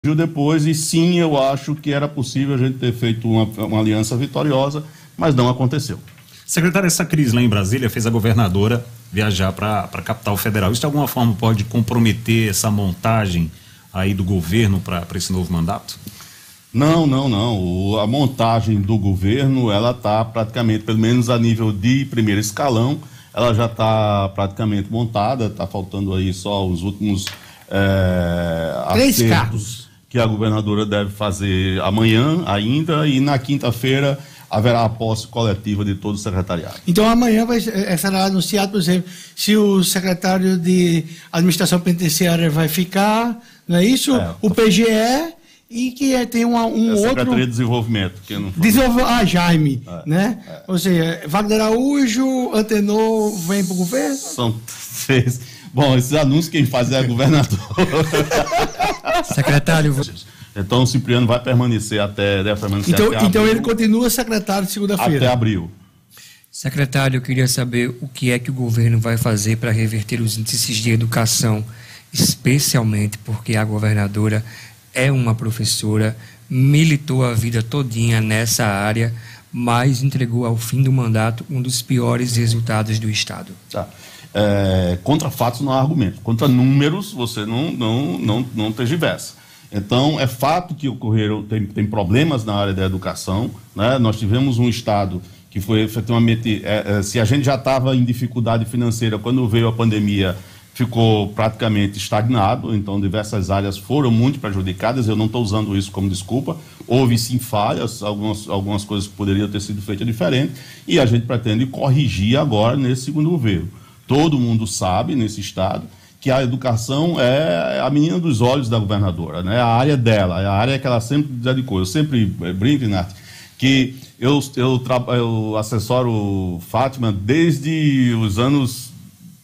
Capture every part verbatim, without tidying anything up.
depois, e sim, eu acho que era possível a gente ter feito uma, uma aliança vitoriosa, mas não aconteceu. Secretário, essa crise lá em Brasília fez a governadora viajar para a capital federal. Isso de alguma forma pode comprometer essa montagem aí do governo para esse novo mandato? Não, não, não. O, a montagem do governo, ela está praticamente, pelo menos a nível de primeiro escalão, ela já está praticamente montada, está faltando aí só os últimos é, Três cargos que a governadora deve fazer amanhã ainda, e na quinta-feira haverá a posse coletiva de todo o secretariado. Então amanhã vai, será anunciado, por exemplo, se o secretário de administração penitenciária vai ficar, não é isso? É, o P G E, e que é, tem uma, um é a outro... Secretaria de Desenvolvimento. Que não Desenvolve... Ah, Jaime, é, né? É. Ou seja, Wagner Araújo, Antenor, vem para o governo? São três... Bom, esses anúncios quem faz é a governadora. Secretário... Então o Cipriano vai permanecer até... Deve permanecer então até então abril, ele continua secretário de segunda-feira. Até abril. Secretário, eu queria saber o que é que o governo vai fazer para reverter os índices de educação, especialmente porque a governadora é uma professora, militou a vida todinha nessa área, mas entregou ao fim do mandato um dos piores resultados do Estado. Tá. É, contra fatos não há argumento. Contra números você não, não, não, não tergiversa. Então, é fato que ocorreram, tem, tem problemas na área da educação, né? Nós tivemos um Estado que foi efetivamente, é, é, se a gente já estava em dificuldade financeira quando veio a pandemia, ficou praticamente estagnado, então diversas áreas foram muito prejudicadas. Eu não estou usando isso como desculpa, houve sim falhas, algumas, algumas coisas que poderiam ter sido feitas diferente, e a gente pretende corrigir agora nesse segundo governo. Todo mundo sabe, nesse Estado, que a educação é a menina dos olhos da governadora, né? A área dela, é a área que ela sempre dedicou. Eu sempre brinco, Nath, que eu, eu, eu assessoro Fátima desde os anos...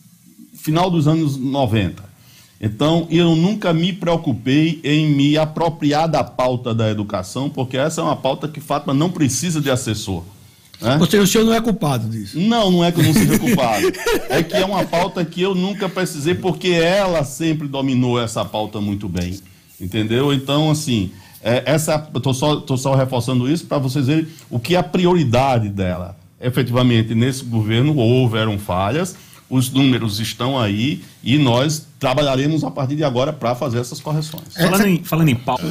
final dos anos noventa. Então, eu nunca me preocupei em me apropriar da pauta da educação, porque essa é uma pauta que Fátima não precisa de assessor. Né? Ou seja, o senhor não é culpado disso? Não, não é que eu não seja culpado. É que é uma pauta que eu nunca precisei, porque ela sempre dominou essa pauta muito bem. Entendeu? Então, assim, é, essa, eu estou só, tô só reforçando isso para vocês verem o que é a prioridade dela. Efetivamente, nesse governo houveram falhas, os números estão aí e nós trabalharemos a partir de agora para fazer essas correções. É, falando, em, falando em pauta,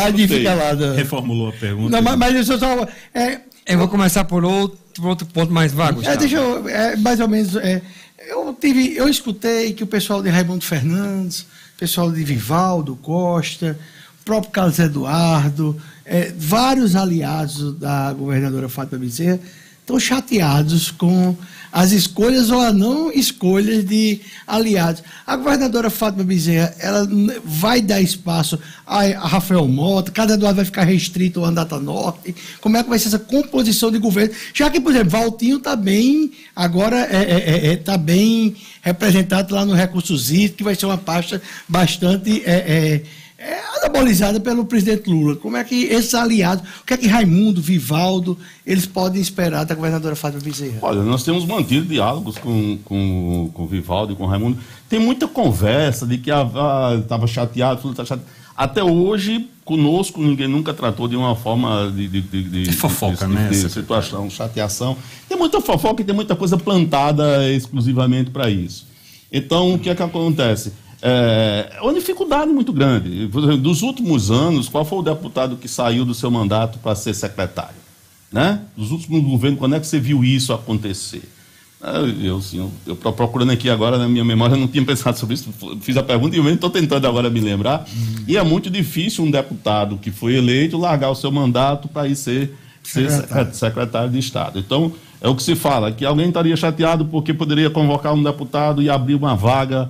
é, reformulou a pergunta. Não, mas, mas eu só... É, eu vou começar por outro, por outro ponto mais vago. É, deixa eu, é, mais ou menos, é, eu, tive, eu escutei que o pessoal de Raimundo Fernandes, o pessoal de Vivaldo Costa, o próprio Carlos Eduardo, é, vários aliados da governadora Fátima Bezerra estão chateados com as escolhas ou a não escolhas de aliados. A governadora Fátima Bezerra, ela vai dar espaço a, a Rafael Mota, cada Eduardo vai ficar restrito ao Andata Norte. Como é que vai ser essa composição de governo? Já que, por exemplo, Valtinho está bem, agora está é, é, é, tá bem representado lá no Recursos Hídricos, que vai ser uma pasta bastante... É, é, É anabolizada pelo presidente Lula. Como é que esses aliados, o que é que Raimundo, Vivaldo, eles podem esperar da governadora Fátima Bezerra? Olha, nós temos mantido diálogos com, com, com Vivaldo e com Raimundo. Tem muita conversa de que estava ah, chateado, tudo está chateado. Até hoje, conosco, ninguém nunca tratou de uma forma de, de, de, de, de fofoca, de, né? de, de situação, chateação. Tem muita fofoca e tem muita coisa plantada exclusivamente para isso. Então, o que é que acontece? É uma dificuldade muito grande. Dos últimos anos, qual foi o deputado que saiu do seu mandato para ser secretário? Né? Dos últimos governos, quando é que você viu isso acontecer? Eu, assim, eu, eu procurando aqui agora na minha memória, eu não tinha pensado sobre isso, fiz a pergunta e eu estou tentando agora me lembrar. Uhum. E é muito difícil um deputado que foi eleito largar o seu mandato para ir ser, ser secretário. secretário de Estado. Então, é o que se fala, que alguém estaria chateado porque poderia convocar um deputado e abrir uma vaga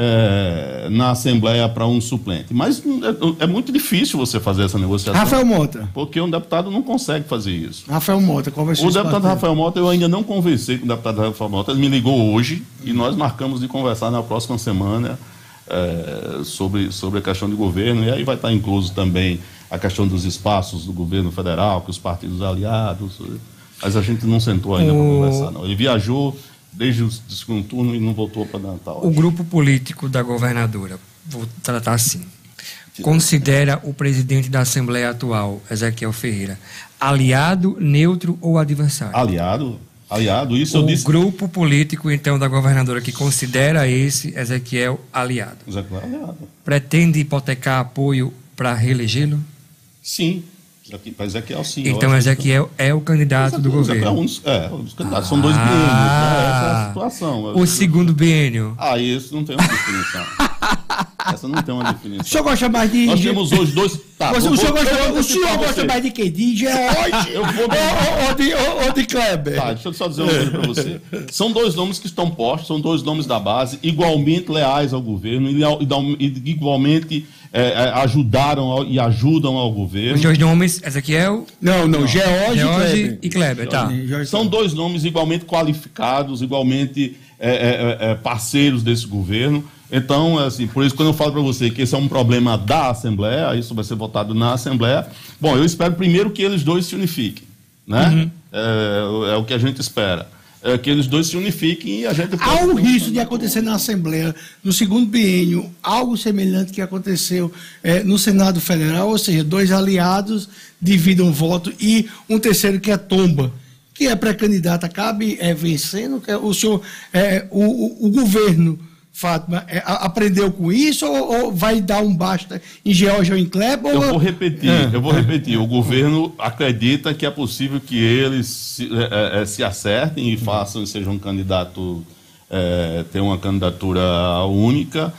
É, na Assembleia para um suplente. Mas é, é muito difícil você fazer essa negociação. Rafael Mota. Porque um deputado não consegue fazer isso. Rafael Mota, qual vai ser o deputado Rafael Mota, eu ainda não conversei com o deputado Rafael Mota, ele me ligou hoje e nós marcamos de conversar na próxima semana é, sobre, sobre a questão de governo, e aí vai estar incluso também a questão dos espaços do governo federal, que os partidos aliados, mas a gente não sentou ainda o... para conversar, não. Ele viajou desde o segundo turno e não voltou para Natal. O grupo político da governadora, vou tratar assim, considera o presidente da Assembleia atual, Ezequiel Ferreira, aliado, neutro ou adversário? Aliado, aliado. Isso eu o disse. grupo político, então, da governadora que considera esse Ezequiel aliado. Ezequiel aliado. Pretende hipotecar apoio para reelegê-lo? Sim. Para Ezequiel, sim. Então, Ezequiel que... é o candidato Ezequiel, do governo. É um dos, é, um dos candidatos. Ah, São dois biênios, né? Essa é a situação. O segundo biênio? Ah, isso não tem uma definição. Essa não tem uma definição. O senhor gosta mais de... Nós temos hoje dois... Tá, Você, vou, o senhor gosta, vou, o senhor gosta mais de quem? De George eu vou... ou, ou, de, ou, ou de Kleber? Tá, deixa eu só dizer uma coisa para você. São dois nomes que estão postos, são dois nomes da base, igualmente leais ao governo, e igualmente é, ajudaram ao, e ajudam ao governo. Os dois nomes, Ezequiel... Não, não, não. George, George e Kleber, tá. São dois nomes igualmente qualificados, igualmente é, é, é, parceiros desse governo. Então, assim, por isso, quando eu falo para você que esse é um problema da Assembleia, isso vai ser votado na Assembleia, bom, eu espero primeiro que eles dois se unifiquem, né? Uhum. É, é o que a gente espera. É que eles dois se unifiquem e a gente... Há um risco de acontecer na Assembleia, no segundo biênio, algo semelhante que aconteceu é, no Senado Federal, ou seja, dois aliados dividem um voto e um terceiro que é tomba, que é pré-candidato, acabe é, vencendo, que é, o senhor, é, o, o, o governo... Fátima, é, aprendeu com isso ou, ou vai dar um basta em George ou em Kleber? Eu vou repetir, é. eu vou repetir. O governo acredita que é possível que eles se, é, é, se acertem e façam, sejam um candidato, é, tenham uma candidatura única.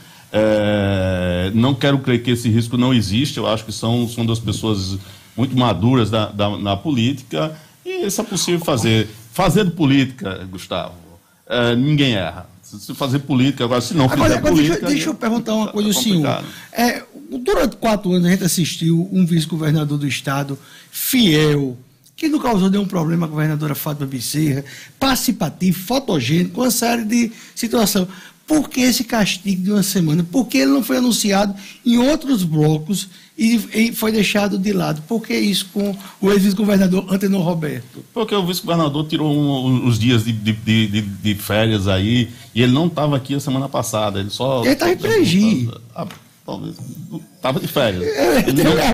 É, não quero crer que esse risco não existe. Eu acho que são, são duas pessoas muito maduras da, da, na política e isso é possível fazer. Fazendo política, Gustavo, é, ninguém erra. Se fazer política, agora se não fizer agora, agora política... Deixa, deixa eu perguntar uma coisa ao senhor. É, durante quatro anos a gente assistiu um vice-governador do Estado fiel, que não causou nenhum problema, a governadora Fátima Bezerra, participativo, fotogênico, uma série de situações. Por que esse castigo de uma semana? Por que ele não foi anunciado em outros blocos e, e foi deixado de lado? Por que isso com o ex-vice-governador Antenor Roberto? Porque o vice-governador tirou um, uns dias de, de, de, de férias aí e ele não estava aqui a semana passada. Ele só... Ele estava em Preji. Ah, talvez. Estava de férias. Ele, ele não,